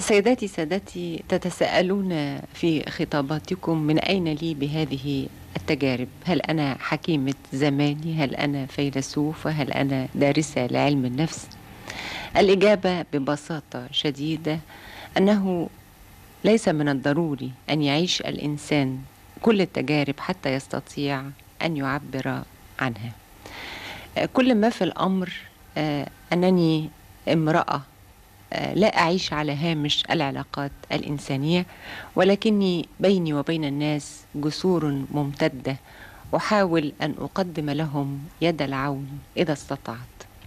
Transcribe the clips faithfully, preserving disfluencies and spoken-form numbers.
سيداتي سادتي، تتساءلون في خطاباتكم من أين لي بهذه التجارب؟ هل أنا حكيمة زماني؟ هل أنا فيلسوفة؟ هل أنا دارسة لعلم النفس؟ الإجابة ببساطة شديدة أنه ليس من الضروري أن يعيش الإنسان كل التجارب حتى يستطيع أن يعبر عنها. كل ما في الأمر أنني امرأة لا أعيش على هامش العلاقات الإنسانية، ولكني بيني وبين الناس جسور ممتدة أحاول أن أقدم لهم يد العون إذا استطعت.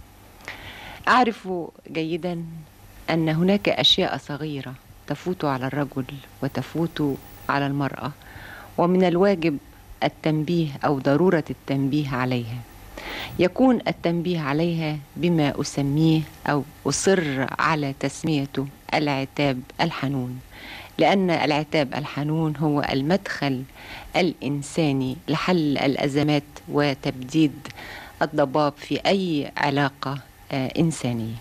أعرف جيدا أن هناك أشياء صغيرة تفوت على الرجل وتفوت على المرأة، ومن الواجب التنبيه أو ضرورة التنبيه عليها. يكون التنبيه عليها بما أسميه أو أصر على تسميته العتاب الحنون، لأن العتاب الحنون هو المدخل الإنساني لحل الأزمات وتبديد الضباب في أي علاقة إنسانية.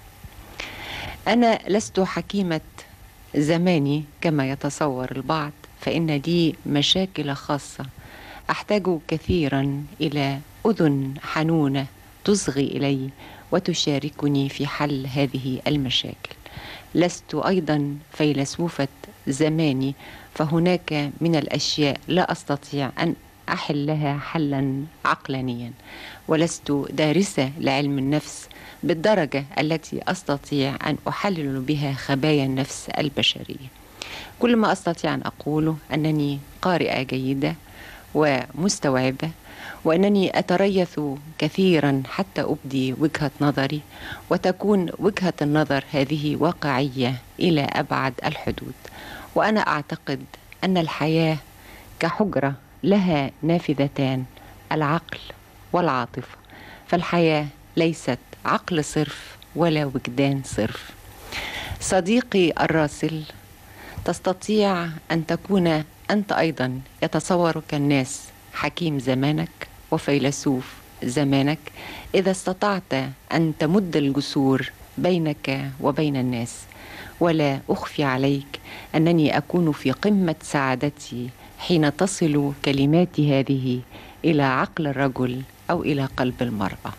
أنا لست حكيمة زماني كما يتصور البعض، فإن لي مشاكل خاصة أحتاج كثيرا إلى أذن حنونة تصغي إلي وتشاركني في حل هذه المشاكل. لست أيضا فيلسوفة زماني، فهناك من الأشياء لا أستطيع أن أحلها حلا عقلانيا، ولست دارسة لعلم النفس بالدرجة التي أستطيع أن أحلل بها خبايا النفس البشرية. كل ما أستطيع أن أقوله أنني قارئة جيدة ومستوعبة، وأنني أتريث كثيرا حتى أبدي وجهة نظري، وتكون وجهة النظر هذه واقعية إلى أبعد الحدود. وأنا أعتقد أن الحياة كحجرة لها نافذتان، العقل والعاطفة، فالحياة ليست عقل صرف ولا وجدان صرف. صديقي الراسل، تستطيع أن تكون أنت أيضا يتصورك الناس حكيم زمانك وفيلسوف زمانك إذا استطعت أن تمد الجسور بينك وبين الناس. ولا أخفي عليك أنني أكون في قمة سعادتي حين تصل كلماتي هذه إلى عقل الرجل أو إلى قلب المرأة.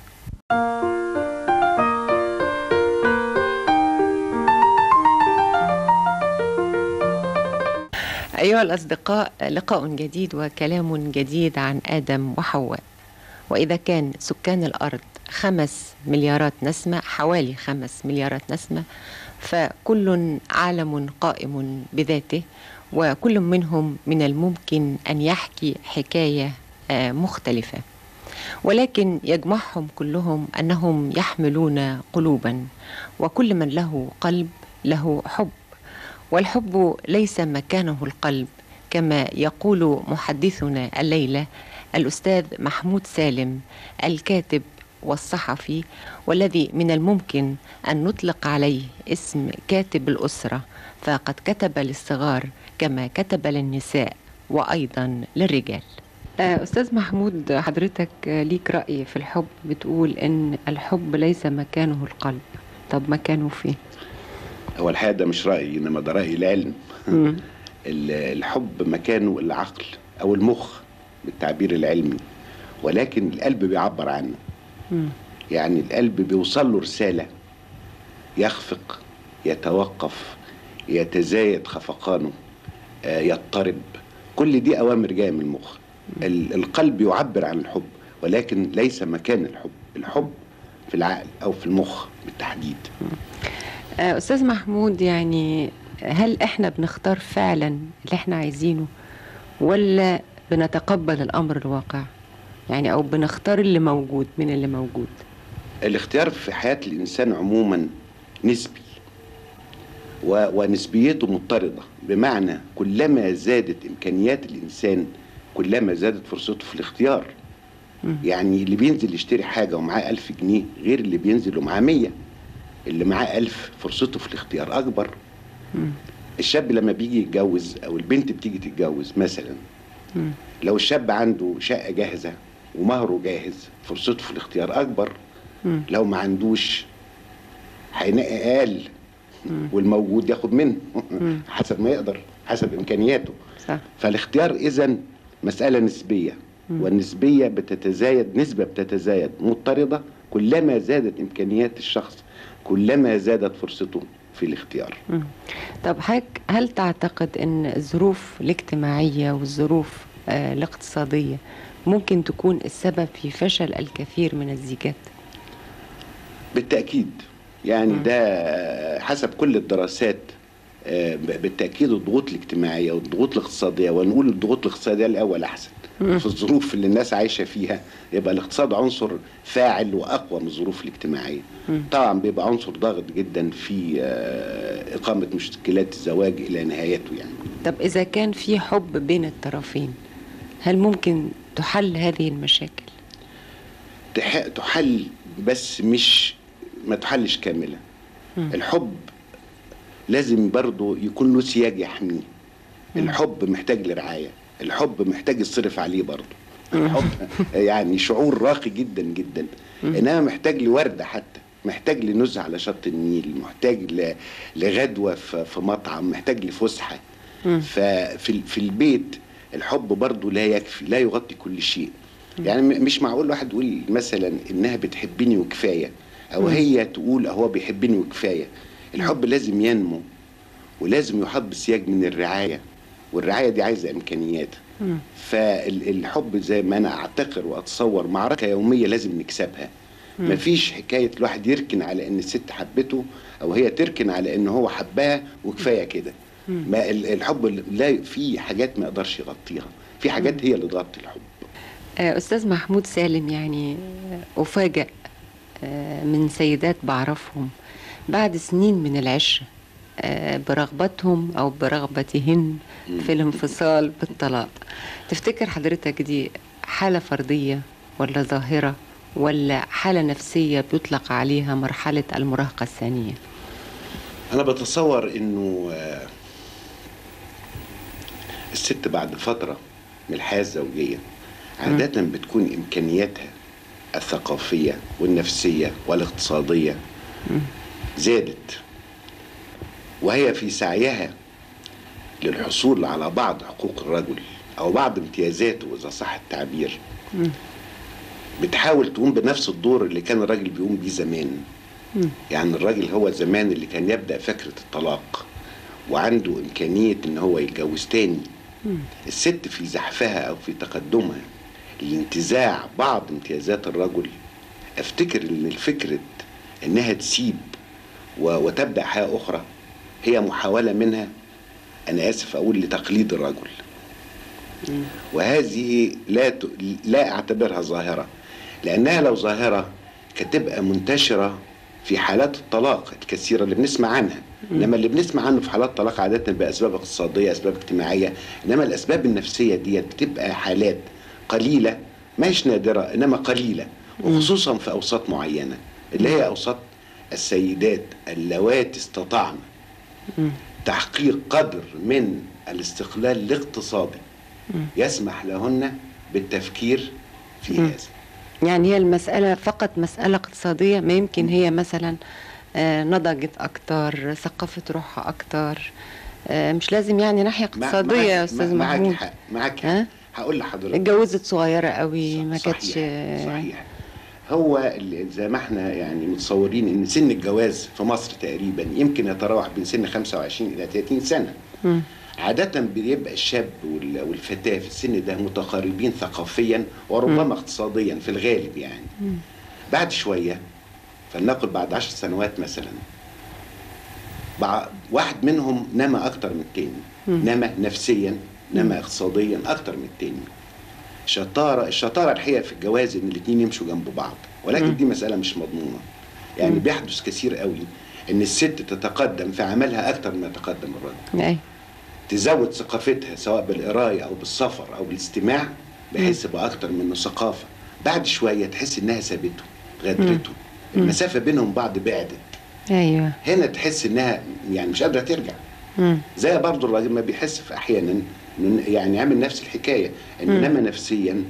أيها الأصدقاء، لقاء جديد وكلام جديد عن آدم وحواء. وإذا كان سكان الأرض خمس مليارات نسمة، حوالي خمس مليارات نسمة، فكل عالم قائم بذاته، وكل منهم من الممكن أن يحكي حكاية مختلفة، ولكن يجمعهم كلهم أنهم يحملون قلوبا، وكل من له قلب له حب، والحب ليس مكانه القلب كما يقول محدثنا الليلة الأستاذ محمود سالم الكاتب والصحفي، والذي من الممكن أن نطلق عليه اسم كاتب الأسرة، فقد كتب للصغار كما كتب للنساء وأيضا للرجال. أستاذ محمود، حضرتك ليك رأي في الحب، بتقول إن الحب ليس مكانه القلب. طب مكانه فين؟ هو الحقيقة ده مش رأيي، إنما ده رأي العلم. الحب مكانه العقل أو المخ بالتعبير العلمي، ولكن القلب بيعبر عنه. مم. يعني القلب بيوصل له رسالة، يخفق، يتوقف، يتزايد خفقانه، آه، يضطرب، كل دي أوامر جاية من المخ. القلب يعبر عن الحب، ولكن ليس مكان الحب. الحب في العقل أو في المخ بالتحديد. مم. أستاذ محمود، يعني هل إحنا بنختار فعلا اللي إحنا عايزينه، ولا بنتقبل الأمر الواقع؟ يعني أو بنختار اللي موجود من اللي موجود؟ الاختيار في حياة الإنسان عموما نسبي، و... ونسبيته مضطردة، بمعنى كلما زادت إمكانيات الإنسان كلما زادت فرصته في الاختيار. م. يعني اللي بينزل يشتري حاجة ومعاه ألف جنيه غير اللي بينزل ومعاه مية. اللي معاه ألف فرصته في الاختيار أكبر. م. الشاب لما بيجي يتجوز أو البنت بتيجي تتجوز مثلا، م. لو الشاب عنده شقة جاهزة ومهره جاهز فرصته في الاختيار أكبر. م. لو ما عندوش هينقي أقل والموجود ياخد منه حسب ما يقدر، حسب امكانياته. صح. فالاختيار اذا مساله نسبيه، والنسبيه بتتزايد، نسبه بتتزايد مضطرده، كلما زادت امكانيات الشخص كلما زادت فرصته في الاختيار. مم. طب حضرتك هل تعتقد ان الظروف الاجتماعيه والظروف آه الاقتصاديه ممكن تكون السبب في فشل الكثير من الزيجات؟ بالتاكيد، يعني مم. ده حسب كل الدراسات. آه، بالتاكيد الضغوط الاجتماعيه والضغوط الاقتصاديه، ونقول الضغوط الاقتصاديه الاول احسن. مم. في الظروف اللي الناس عايشه فيها يبقى الاقتصاد عنصر فاعل واقوى من الظروف الاجتماعيه. مم. طبعا بيبقى عنصر ضاغط جدا في آه، اقامه مشكلات الزواج الى نهايته يعني. طب اذا كان في حب بين الطرفين، هل ممكن تحل هذه المشاكل؟ تح- تحل، بس مش ما تحلش كامله. مم. الحب لازم برضه يكون له سياج يحميه. الحب محتاج لرعايه، الحب محتاج يصرف عليه برضه. الحب يعني شعور راقي جدا جدا، انما محتاج لوردة، حتى محتاج لنزهة على شط النيل، محتاج ل- لغدوة في في مطعم، محتاج لفسحة. ففي في البيت الحب برضه لا يكفي، لا يغطي كل شيء. يعني م- مش معقول واحد يقول مثلا انها بتحبني وكفاية، او هي تقول هو بيحبني وكفاية. الحب لازم ينمو، ولازم يحط بسياج من الرعاية، والرعاية دي عايزة إمكانيات. فالحب زي ما أنا أعتقر وأتصور معركة يومية لازم نكسبها. مفيش حكاية الواحد يركن على إن الست حبته، أو هي تركن على إن هو حبها وكفاية كده. ما ال- الحب لا، في حاجات ما يقدرش يغطيها، في حاجات هي اللي تغطي الحب. آه، أستاذ محمود سالم، يعني أفاجأ آه، من سيدات بعرفهم بعد سنين من العشرة آه، برغبتهم أو برغبتهن في الانفصال بالطلاق. تفتكر حضرتك دي حالة فردية ولا ظاهرة ولا حالة نفسية بيطلق عليها مرحلة المراهقة الثانية؟ أنا بتصور إنه آه، الست بعد فترة من الحياة الزوجية عادة بتكون إمكانياتها الثقافية والنفسية والاقتصادية زادت، وهي في سعيها للحصول على بعض حقوق الرجل أو بعض امتيازاته إذا صح التعبير، بتحاول تقوم بنفس الدور اللي كان الراجل بيقوم بيه زمان. يعني الراجل هو زمان اللي كان يبدأ فكرة الطلاق وعنده إمكانية إن هو يتجوز تاني. الست في زحفها أو في تقدمها لانتزاع بعض امتيازات الرجل، أفتكر إن الفكرة إنها تسيب و- وتبدأ حياة أخرى هي محاولة منها، أنا آسف أقول، لتقليد الرجل. وهذه لا ت... لا أعتبرها ظاهرة، لأنها لو ظاهرة كانت تبقى منتشرة في حالات الطلاق الكثيرة اللي بنسمع عنها. إنما اللي بنسمع عنه في حالات الطلاق عادة بأسباب اقتصادية، أسباب اجتماعية. إنما الأسباب النفسية ديت بتبقى حالات قليلة، مش نادرة إنما قليلة، وخصوصا في أوساط معينة اللي هي أوساط السيدات اللواتي استطعن تحقيق قدر من الاستقلال الاقتصادي يسمح لهن بالتفكير في هذا. يعني هي المسألة فقط مسألة اقتصادية؟ ما يمكن هي مثلا آه، نضجت أكتر، ثقفت روحها أكتر، آه، مش لازم يعني ناحية اقتصادية معك يا أستاذ معك محمود. حق، معك ها؟ حق. هقول لحضرتك، اتجوزت صغيرة قوي، ما صحيح، كانتش صحيح. هو اللي زي ما احنا يعني متصورين ان سن الجواز في مصر تقريبا يمكن يتراوح بين سن خمسة وعشرين الى ثلاثين سنة. مم. عادة بيبقى الشاب وال- والفتاة في السن ده متقاربين ثقافيا وربما اقتصاديا في الغالب يعني. بعد شوية، فلنقل بعد عشر سنوات مثلا، بع- واحد منهم نما أكتر من التاني، نما نفسيا، نما اقتصاديا أكتر من التاني. شطارة الشطارة الحقيقة في الجواز إن الاتنين يمشوا جنب بعض، ولكن دي مسألة مش مضمونة. يعني بيحدث كثير قوي إن الست تتقدم في عملها أكتر ما يتقدم الرجل، أي. تزود ثقافتها سواء بالقراية أو بالسفر أو بالاستماع، بحيث يبقى أكتر منه ثقافة. بعد شوية تحس إنها سابته، غدرته، المسافة بينهم بعض بعدت. أيوة. هنا تحس إنها يعني مش قادرة ترجع. مم. زي برضو الراجل ما بيحس في أحيانا إنه يعني يعمل نفس الحكاية، إنه نما نفسيا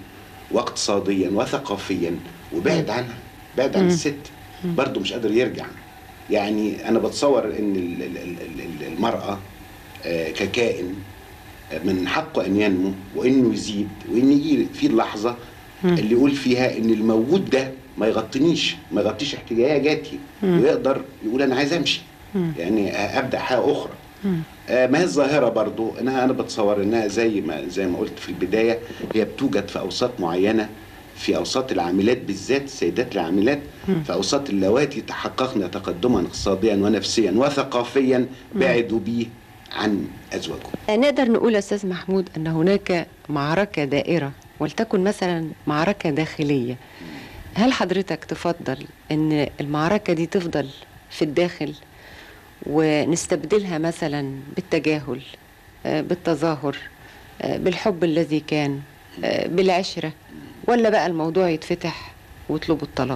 واقتصاديا وثقافيا وبعد عنها، بعد عن الست، برضو مش قادر يرجع. يعني انا بتصور ان ال- ال- ال- ال- المرأة آه، ككائن من حقه ان ينمو وانه يزيد، وان يجي في اللحظة اللي يقول فيها ان الموجود ده ما يغطينيش، ما يغطيش احتياجاتي، ويقدر يقول انا عايز امشي، يعني ابدا حياه اخرى. آه، ما هي الظاهره برضو انها انا بتصور انها زي ما زي ما قلت في البدايه، هي بتوجد في اوساط معينه، في اوساط العاملات بالذات، السيدات العاملات، في اوساط اللواتي تحققن تقدما اقتصاديا ونفسيا وثقافيا بعدوا به عن ازواجهم. نقدر نقول أستاذ محمود أن هناك معركة دائرة، ولتكن مثلا معركة داخلية. هل حضرتك تفضل أن المعركة دي تفضل في الداخل ونستبدلها مثلا بالتجاهل، آه، بالتظاهر، آه، بالحب الذي كان، آه، بالعشرة، ولا بقى الموضوع يتفتح ويطلبوا الطلاق؟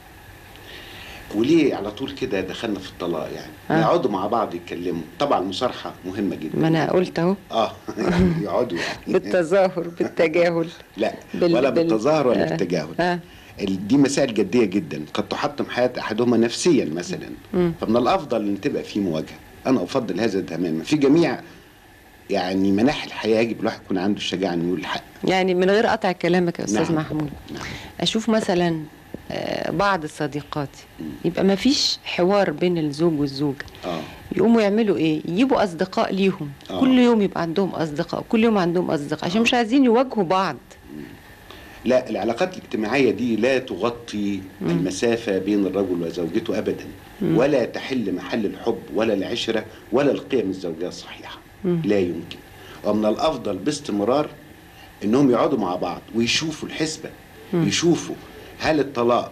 وليه على طول كده دخلنا في الطلاق؟ يعني آه. ما يقعدوا مع بعض يتكلموا. طبعا المصارحه مهمه جدا. ما أنا قلت أهو. اه يعني يقعدوا يعني بالتظاهر، بالتجاهل. لا بال... ولا بال... بالتظاهر ولا آه. بالتجاهل. آه. ال- دي مسائل جديه جدا قد تحطم حياه احدهما نفسيا مثلا. مم. فمن الافضل ان تبقى في مواجهه. انا افضل هذا تماما في جميع يعني مناحي الحياه. يجب الواحد يكون عنده الشجاعه انه يقول الحق. يعني من غير قطع كلامك يا أستاذ نعم. محمود، نعم. أشوف مثلا آه، بعض صديقاتي يبقى ما فيش حوار بين الزوج والزوجة، اه يقوموا يعملوا ايه؟ يجيبوا اصدقاء ليهم، آه. كل يوم يبقى عندهم اصدقاء، كل يوم عندهم اصدقاء، عشان مش عايزين يواجهوا بعض. لا، العلاقات الاجتماعيه دي لا تغطي مم. المسافه بين الرجل وزوجته ابدا، مم. ولا تحل محل الحب ولا العشره ولا القيم الزوجيه الصحيحه. مم. لا يمكن. ومن الافضل باستمرار انهم يقعدوا مع بعض ويشوفوا الحسبه، مم. يشوفوا هل الطلاق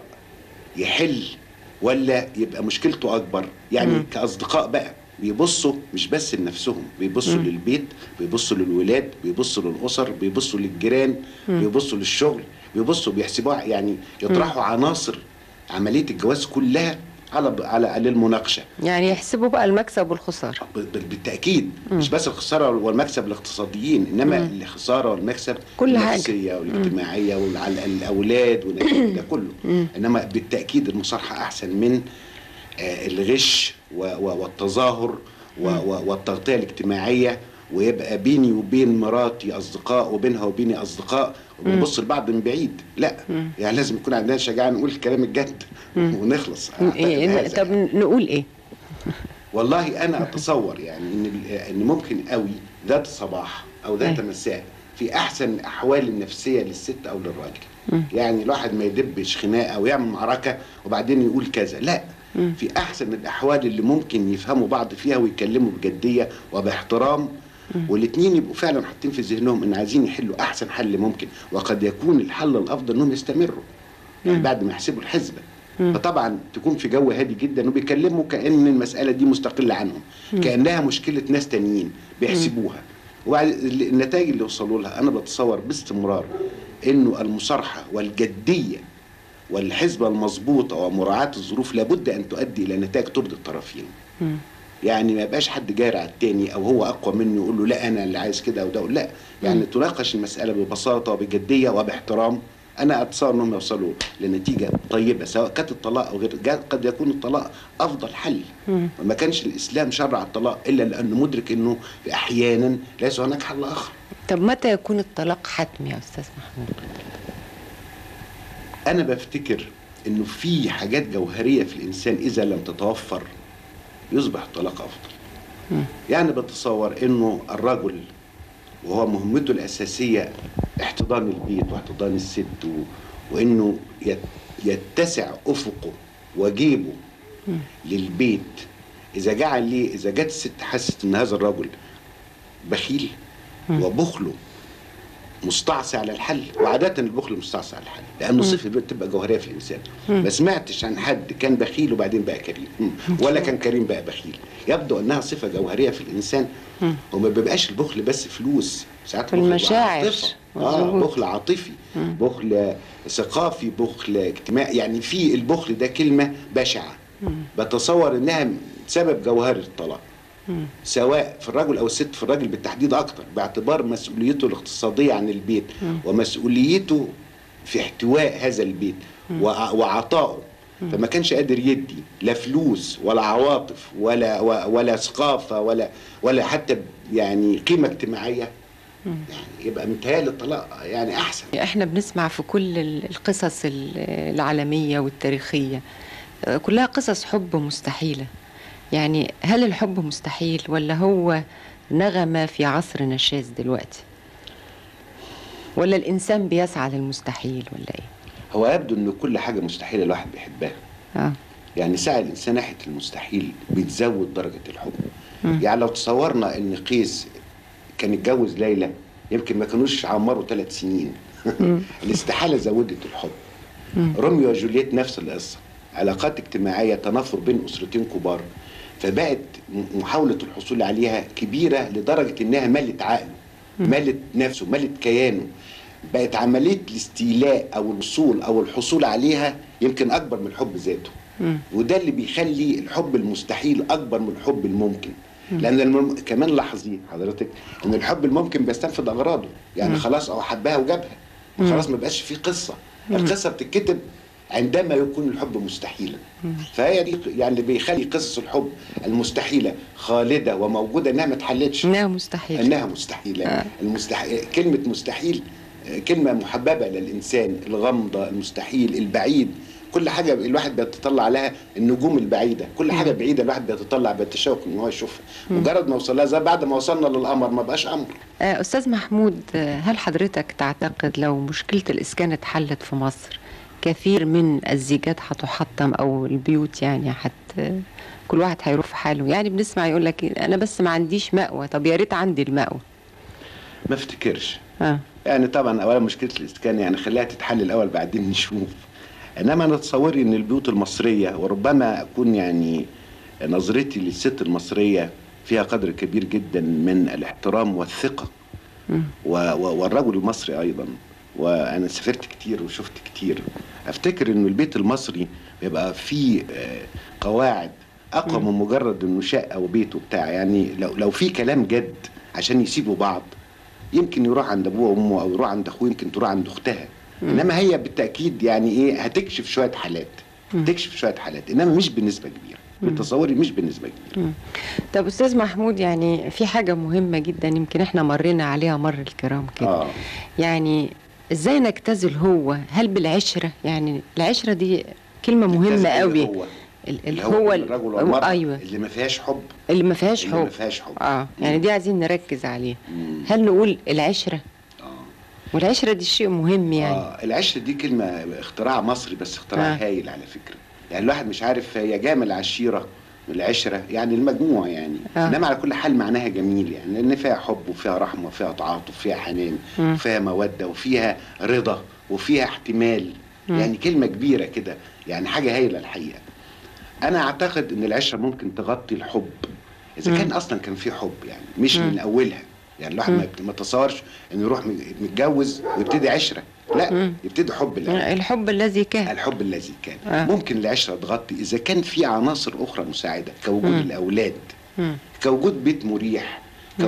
يحل ولا يبقى مشكلته اكبر. يعني مم. كاصدقاء بقى بيبصوا مش بس لنفسهم، بيبصوا مم. للبيت، بيبصوا للولاد، بيبصوا للاسر، بيبصوا للجيران، مم. بيبصوا للشغل، بيبصوا بيحسبوها، يعني يطرحوا عناصر عمليه الجواز كلها على على على المناقشه. يعني يحسبوا بقى المكسب والخسارة. ب- ب- بالتاكيد مم. مش بس الخساره والمكسب الاقتصاديين، انما مم. الخساره والمكسب كل حاجة. النفسيه والاجتماعيه وعلى الاولاد والنتائج ده كله. مم. انما بالتاكيد المصارحه احسن من آه، الغش و- و- والتظاهر و- و- والتغطيه الاجتماعيه، ويبقى بيني وبين مراتي اصدقاء وبينها وبيني اصدقاء وبنبص لبعض من بعيد. لا، مم. يعني لازم يكون عندنا شجاعه نقول الكلام الجد مم. ونخلص. أعتقد إيه هذا طب يعني. نقول ايه؟ والله انا اتصور يعني ان ان ممكن قوي ذات صباح او ذات أي. مساء في احسن الاحوال النفسيه للست او للراجل. مم. يعني الواحد ما يدبش خناقه ويعمل معركه وبعدين يقول كذا، لا. مم. في احسن الاحوال اللي ممكن يفهموا بعض فيها ويتكلموا بجديه وباحترام، والاثنين يبقوا فعلا حاطين في ذهنهم ان عايزين يحلوا احسن حل ممكن، وقد يكون الحل الافضل انهم يستمروا يعني مم. بعد ما يحسبوا الحسبه. مم. فطبعا تكون في جو هادي جدا وبيكلموا كأن المسألة دي مستقلة عنهم، كأنها مشكلة ناس تانيين بيحسبوها. وبعد النتائج اللي وصلوا لها أنا بتصور باستمرار إنه المصارحة والجدية والحسبة المظبوطة ومراعاة الظروف لابد أن تؤدي إلى نتائج ترضي الطرفين. مم. يعني ما يبقاش حد جاري على التاني او هو اقوى منه يقول له لا انا اللي عايز كده وده، لا. يعني تناقش المسألة ببساطة وبجدية وباحترام. انا اتصور انهم يوصلوا لنتيجه طيبه سواء كانت الطلاق او غير. جا- قد يكون الطلاق افضل حل، مم. وما كانش الاسلام شرع الطلاق الا لانه مدرك انه في احيانا ليس هناك حل اخر. طب متى يكون الطلاق حتمي يا أستاذ محمود؟ انا بفتكر انه في حاجات جوهريه في الانسان اذا لم تتوفر يصبح الطلاق افضل. مم. يعني بتصور انه الرجل وهو مهمته الاساسيه احتضان البيت واحتضان الست و... وانه يت... يتسع افقه وجيبه مم. للبيت. اذا جعل ليه اذا جت الست حست ان هذا الرجل بخيل مم. وبخله مستعصي على الحل، وعادة البخل مستعصي على الحل لأنه صفة بتبقى جوهرية في الإنسان. مم. ما سمعتش عن حد كان بخيل وبعدين بقى كريم، مم. ولا كان كريم بقى بخيل. يبدو أنها صفة جوهرية في الإنسان. مم. وما بيبقاش البخل بس فلوس، ساعات في بخل المشاعر. وعاطفة. اه مظبوط. بخل عاطفي، مم. بخل ثقافي، بخل اجتماعي. يعني في البخل ده كلمة بشعة مم. بتصور انها سبب جوهري الطلاق، مم. سواء في الرجل او الست. في الرجل بالتحديد اكتر باعتبار مسؤوليته الاقتصاديه عن البيت مم. ومسؤوليته في احتواء هذا البيت وع- وعطائه فما كانش قادر يدي لا فلوس ولا عواطف ولا ولا ثقافه ولا ولا حتى يعني قيمه اجتماعيه، يعني يبقى متهيألي الطلاق يعني احسن. احنا بنسمع في كل القصص العالميه والتاريخيه كلها قصص حب مستحيله، يعني هل الحب مستحيل ولا هو نغمه في عصرنا الشاذ دلوقتي، ولا الانسان بيسعى للمستحيل ولا ايه؟ هو يبدو ان كل حاجه مستحيله الواحد بيحبها. اه يعني سعي الانسان ناحيه المستحيل بتزود درجه الحب. مم. يعني لو تصورنا ان قيس كان اتجوز ليلى يمكن ما كانوش عمروا ثلاث سنين. الاستحاله زودت الحب. مم. روميو وجولييت نفس القصه، علاقات اجتماعيه، تنافر بين اسرتين كبار، فبقت محاوله الحصول عليها كبيره لدرجه انها ملت عقله، ملت نفسه، ملت كيانه. بقت عمليه الاستيلاء او الوصول او الحصول عليها يمكن اكبر من الحب ذاته. مم. وده اللي بيخلي الحب المستحيل اكبر من الحب الممكن. لان المم... كمان لاحظي حضرتك ان الحب الممكن بيستنفذ اغراضه، يعني مم. خلاص او حبها وجابها وخلاص ما بقاش في قصه. مم. القصه بتتكتب عندما يكون الحب مستحيلا. فهي دي يعني اللي بيخلي قصص الحب المستحيله خالده وموجوده انها ما اتحلتش، انها مستحيل انها مستحيله. آه. المستحيل، كلمه مستحيل كلمه محببه للانسان، الغامضه، المستحيل، البعيد، كل حاجه الواحد بيتطلع لها، النجوم البعيده، كل حاجه بعيده الواحد بيتطلع بيتشوق ان هو يشوفها. مجرد ما وصل لها، زي بعد ما وصلنا للقمر ما بقاش امر. آه، استاذ محمود، آه، هل حضرتك تعتقد لو مشكله الاسكان اتحلت في مصر كثير من الزيجات هتحطم او البيوت يعني حت كل واحد هيروح في حاله؟ يعني بنسمع يقول لك انا بس ما عنديش مأوى، طب يا ريت عندي المأوى. ما افتكرش. اه يعني طبعا اولا مشكله الاسكان يعني خليها تتحل الاول بعدين نشوف. انما انا تصوري ان البيوت المصريه، وربما اكون يعني نظرتي للست المصريه فيها قدر كبير جدا من الاحترام والثقه، و و والرجل المصري ايضا، وانا سافرت كتير وشفت كتير، افتكر ان البيت المصري بيبقى فيه قواعد اقوى من مجرد انه شقه وبيت وبتاع. يعني لو لو في كلام جد عشان يسيبوا بعض يمكن يروح عند ابوه وامه او يروح عند اخوه، يمكن تروح عند اختها. انما هي بالتاكيد يعني ايه هتكشف شويه حالات، تكشف شويه حالات، انما مش بنسبه كبيره. بتصوري مش بنسبه كبيره. طب استاذ محمود، يعني في حاجه مهمه جدا يمكن احنا مرينا عليها مر الكرام كده. آه. يعني ازاي نجتزل هو؟ هل بالعشره؟ يعني العشره دي كلمه مهمه قوي. هو اللي هو الرجل والمرأة، ايوه اللي ما فيهاش حب، اللي ما فيهاش حب اللي ما فيهاش حب. اه يعني دي عايزين نركز عليها. هل نقول العشره؟ اه والعشره دي شيء مهم يعني. اه العشره دي كلمه اختراع مصري، بس اختراع آه. هايل على فكره. يعني الواحد مش عارف هي جايه من العشيره، من العشره يعني المجموع يعني. آه. انما على كل حال معناها جميل، يعني لان فيها حب وفيها رحمه وفيها تعاطف وفيها حنان وفيها موده وفيها رضا وفيها احتمال. م. يعني كلمه كبيره كده، يعني حاجه هايله الحقيقه. انا اعتقد ان العشره ممكن تغطي الحب اذا كان اصلا كان في حب، يعني مش م. من اولها. يعني الواحد ما تصورش انه يروح متجوز ويبتدي عشره، لا م. يبتدي حب الأول. الحب الذي كان الحب الذي كان آه. ممكن العشره تغطي اذا كان في عناصر اخرى مساعده، كوجود م. الاولاد، م. كوجود بيت مريح،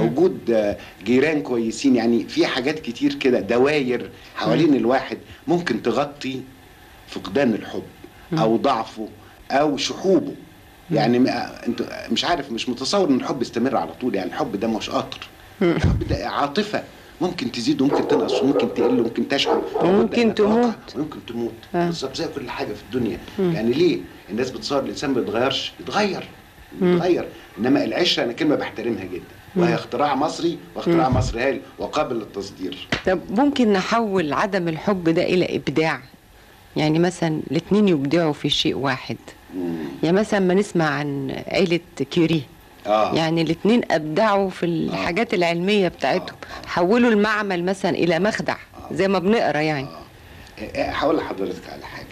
كوجود جيران كويسين. يعني في حاجات كتير كده، دواير حوالين م. الواحد ممكن تغطي فقدان الحب م. او ضعفه او شحوبه. يعني انت مش عارف، مش متصور ان الحب يستمر على طول. يعني الحب ده مش قطر، الحب ده عاطفه، ممكن تزيد وممكن تنقص وممكن تقل وممكن تشحن وممكن تموت وممكن تموت آه. بالظبط زي كل حاجه في الدنيا. مم. يعني ليه الناس بتصور الانسان ما بيتغيرش؟ يتغير يتغير. انما العشره انا كلمه بحترمها جدا، وهي اختراع مصري، واختراع مم. مصري هايل وقابل للتصدير. طب ممكن نحول عدم الحب ده الى ابداع؟ يعني مثلا الاثنين يبدعوا في شيء واحد. مم. يعني مثلا ما نسمع عن عيله كيوري، آه. يعني الاثنين ابدعوا في الحاجات آه. العلميه بتاعتهم. آه. حولوا المعمل مثلا الى مخدع آه. زي ما بنقرا يعني. آه. هقول لحضرتك على حاجه.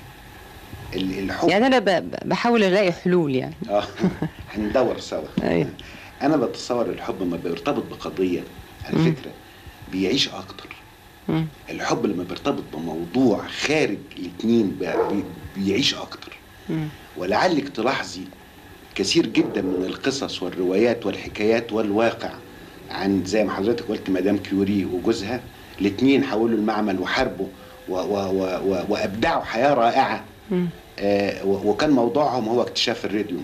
الحب يعني انا بحاول الاقي حلول يعني. اه هندور سوا. أيوة. انا بتصور الحب لما بيرتبط بقضيه على م. فكره بيعيش اكتر. م. الحب لما بيرتبط بموضوع خارج الاثنين بيعيش اكتر. م. ولعلك تلاحظي كثير جدا من القصص والروايات والحكايات والواقع عن زي ما حضرتك قلت مدام كيوري وجوزها، الاثنين حولوا المعمل وحاربوا و و و و وابدعوا حياه رائعه. م. آه وكان موضوعهم هو اكتشاف الراديوم.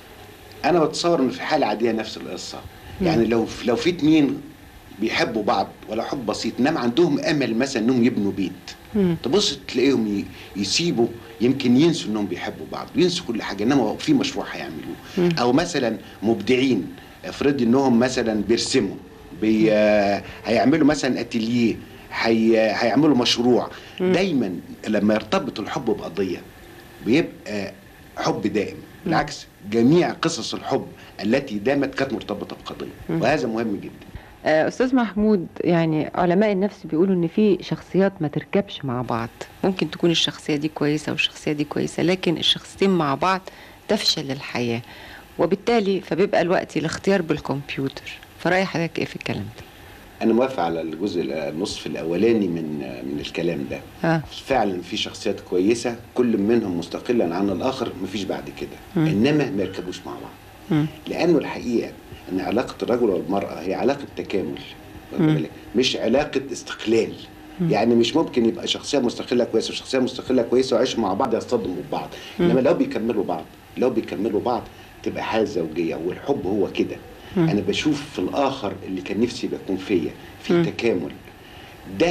انا بتصور ان في حاله عاديه نفس القصه، يعني لو لو في اتنين بيحبوا بعض ولا حب بسيط انما عندهم امل مثلا انهم يبنوا بيت، مم. تبص تلاقيهم يسيبوا، يمكن ينسوا انهم بيحبوا بعض، ينسوا كل حاجه، انما في مشروع هيعملوه. مم. او مثلا مبدعين، افرض انهم مثلا بيرسموا، بي آه هيعملوا مثلا اتيليه، هي هيعملوا مشروع. مم. دايما لما يرتبط الحب بقضيه بيبقى حب دائم. بالعكس جميع قصص الحب التي دامت كانت مرتبطه بقضيه، وهذا مهم جدا. أستاذ محمود، يعني علماء النفس بيقولوا إن في شخصيات ما تركبش مع بعض، ممكن تكون الشخصية دي كويسة والشخصية دي كويسة، لكن الشخصيتين مع بعض تفشل الحياة، وبالتالي فبيبقى الوقت الاختيار بالكمبيوتر. فرأي حضرتك إيه في الكلام ده؟ أنا موافق على الجزء النصف الأولاني من من الكلام ده. آه. فعلا في شخصيات كويسة كل منهم مستقلا عن الآخر، مفيش بعد كده، م. إنما ما يركبوش مع بعض. م. لأنه الحقيقة ان علاقه الرجل والمراه هي علاقه تكامل، مش علاقه استقلال. مم. يعني مش ممكن يبقى شخصيه مستقله كويسه وشخصيه مستقله كويسه ويعيشوا مع بعض يصطدموا ببعض، انما لو بيكملوا بعض لو بيكملوا بعض تبقى حياه زوجيه. والحب هو كده. انا بشوف في الاخر اللي كان نفسي يكون فيا في مم. تكامل. ده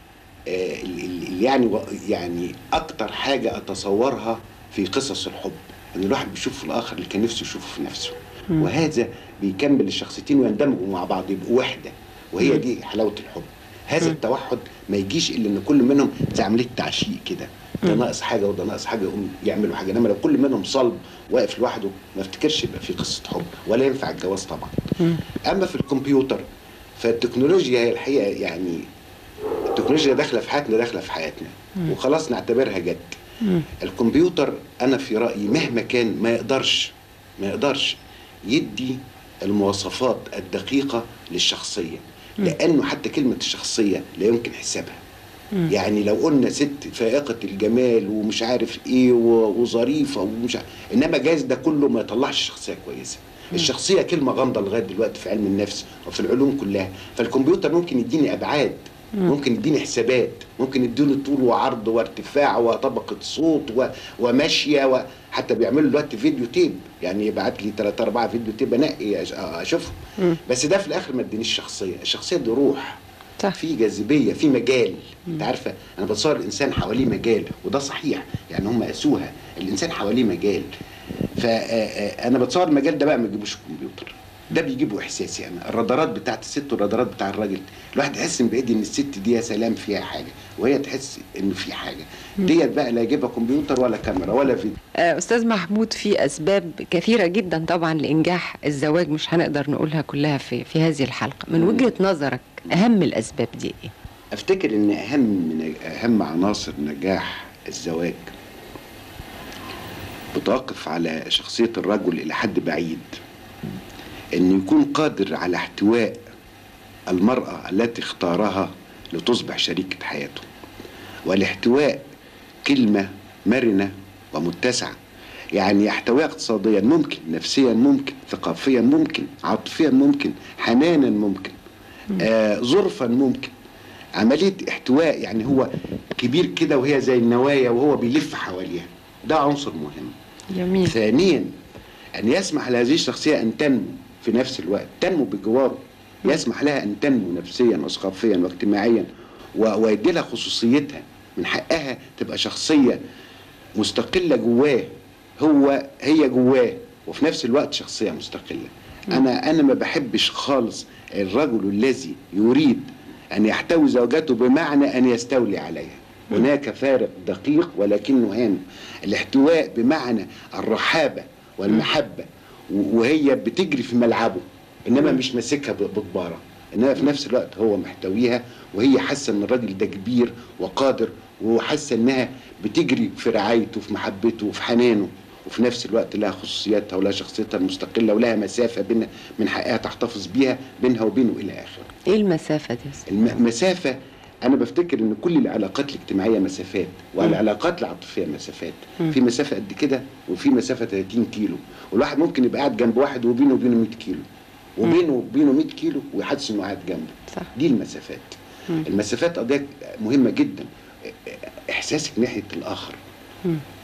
آه اللي يعني يعني اكتر حاجه اتصورها في قصص الحب، ان الواحد بيشوف في الاخر اللي كان نفسه يشوفه في نفسه. مم. وهذا بيكمل الشخصيتين ويندمجوا مع بعض يبقوا وحده، وهي مم. دي حلاوه الحب. هذا مم. التوحد ما يجيش الا ان كل منهم زي عمليه تعشيق كده، ده ناقص حاجه وده ناقص حاجه يقوم يعملوا حاجه. انما لو كل منهم صلب واقف لوحده ما افتكرش يبقى في قصه حب ولا ينفع الجواز طبعا. مم. اما في الكمبيوتر فالتكنولوجيا هي الحقيقه يعني التكنولوجيا داخله في حياتنا داخله في حياتنا مم. وخلاص نعتبرها جد. مم. الكمبيوتر انا في رايي مهما كان ما يقدرش ما يقدرش يدي المواصفات الدقيقة للشخصية، لأنه حتى كلمة الشخصية لا يمكن حسابها. مم. يعني لو قلنا ست فائقة الجمال ومش عارف ايه وظريفة ومش عارف، انما جايز ده كله ما يطلعش شخصية كويسة. مم. الشخصية كلمة غامضة لغاية دلوقتي في علم النفس وفي العلوم كلها. فالكمبيوتر ممكن يديني أبعاد، ممكن يديني حسابات، ممكن يديني طول وعرض وارتفاع وطبقة صوت و... وماشية و... حتى بيعملوا دلوقتي فيديو تيب، يعني يبعت لي ثلاثة أربعة فيديو تيب انقي اشوفهم. بس ده في الاخر ما ادينيش شخصية. الشخصية دي روح، صح. في جاذبية، في مجال. مم. انت عارفة انا بتصور الانسان حواليه مجال، وده صحيح، يعني هم قاسوها الانسان حواليه مجال. فانا بتصور المجال ده بقى ما يجيبوش الكمبيوتر، ده بيجيبوا احساسي انا. الرادارات بتاعت الست والرادارات بتاع الراجل، الواحد يحس من بعيد ان الست دي يا سلام فيها حاجه، وهي تحس انه في حاجه. ديت بقى لا يجيبها كمبيوتر ولا كاميرا ولا فيديو. استاذ محمود، في اسباب كثيره جدا طبعا لانجاح الزواج، مش هنقدر نقولها كلها في في هذه الحلقه. من وجهه نظرك اهم الاسباب دي ايه؟ افتكر ان اهم من اهم عناصر نجاح الزواج بتوقف على شخصيه الرجل الى حد بعيد، انه يكون قادر على احتواء المرأة التي اختارها لتصبح شريكة حياته. والاحتواء كلمة مرنة ومتسعة، يعني يحتويها اقتصاديا ممكن، نفسيا ممكن، ثقافيا ممكن، عاطفيا ممكن، حنانا ممكن، آه ظرفا ممكن. عملية احتواء يعني هو كبير كده وهي زي النوايا وهو بيلف حواليها، ده عنصر مهم. جميل. ثانيا أن يسمح لهذه الشخصية أن تنمو في نفس الوقت، تنمو بجواره، يسمح لها أن تنمو نفسيا وثقافيا واجتماعيا، ويدي لها خصوصيتها. من حقها تبقى شخصية مستقلة جواه، هو هي جواه، وفي نفس الوقت شخصية مستقلة. أنا أنا ما بحبش خالص الرجل الذي يريد أن يحتوي زوجته بمعنى أن يستولي عليها. هناك فارق دقيق ولكنه هام. الاحتواء بمعنى الرحابة والمحبة وهي بتجري في ملعبه، انما مش ماسكها بضباره، انما في نفس الوقت هو محتويها وهي حاسه ان الراجل ده كبير وقادر، وحاسه انها بتجري في رعايته وفي محبته وفي حنانه، وفي نفس الوقت لها خصوصياتها ولها شخصيتها المستقله ولها مسافه بين من حقها تحتفظ بيها بينها وبينه الى اخره. ايه المسافه دي؟ المسافه انا بفتكر ان كل العلاقات الاجتماعيه مسافات، والعلاقات العاطفيه مسافات. م. في مسافه قد كده وفي مسافه ثلاثين كيلو، والواحد ممكن يبقى قاعد جنب واحد وبينه وبينه مية كيلو، وبينه وبينه مية كيلو ويحدث انه قاعد جنبه. صح. دي المسافات. م. المسافات قضيه مهمه جدا. احساسك ناحيه الاخر، م.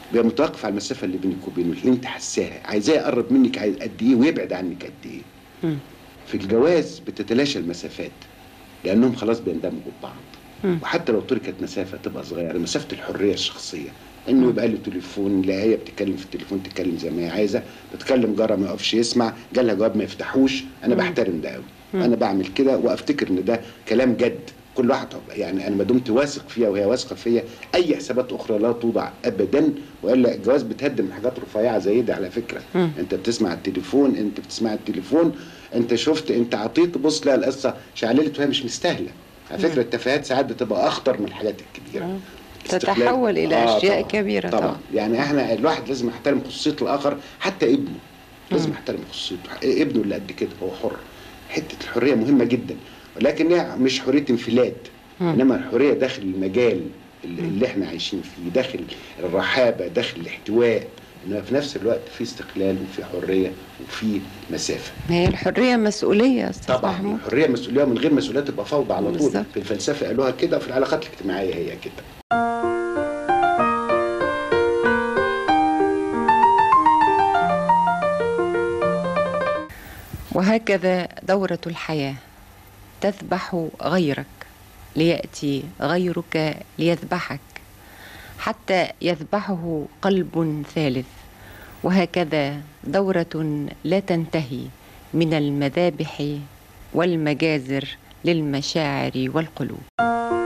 بيبقى متوقف على المسافه اللي بينك وبينه، اللي انت حاساها، عايزاه يقرب منك عايز قد ايه ويبعد عنك قد ايه. مم. في الجواز بتتلاشى المسافات لانهم خلاص بيندمجوا ببعض. مم. وحتى لو تركت مسافه تبقى صغيره، مسافه الحريه الشخصيه، انه يبقى له تليفون، لا هي بتتكلم في التليفون تتكلم زي ما هي عايزه، بتكلم جارها ما يقفش يسمع، جالها جواب ما يفتحوش. انا مم. بحترم ده قوي، وانا بعمل كده وافتكر ان ده كلام جد. كل واحد يعني انا ما دمت واثق فيها وهي واثقه فيا، اي حسابات اخرى لا توضع ابدا. والا الجواز بتهدم حاجات رفيعه زي دي على فكره. مم. انت بتسمع التليفون، انت بتسمع التليفون، انت شفت، انت عطيت، بص لا القصه شعللت وهي مش مستاهله. على فكره التفاهات ساعات بتبقى اخطر من الحاجات الكبيره. مم. استغلال- تتحول إلى آه أشياء طبعاً. كبيرة طبعا, طبعا. يعني احنا الواحد لازم يحترم خصوصيه الاخر، حتى ابنه لازم مم. يحترم خصوصيته. ابنه اللي قد كده هو حر. حته الحريه مهمه جدا، ولكن هي مش حريه انفلات، مم. انما الحريه داخل المجال اللي, اللي احنا عايشين فيه، داخل الرحابه، داخل الاحتواء، انما في نفس الوقت في استقلال وفي حريه وفي مسافه. ما هي الحرية مسؤولية يا أستاذ طبعا محمود. الحريه مسؤوليه، من غير مسؤوليه تبقى فوضى على طول. بالظبط. في الفلسفه قالوها كده، وفي العلاقات الاجتماعيه هي كده. وهكذا دورة الحياة، تذبح غيرك ليأتي غيرك ليذبحك، حتى يذبحه قلب ثالث. وهكذا دورة لا تنتهي من المذابح والمجازر للمشاعر والقلوب.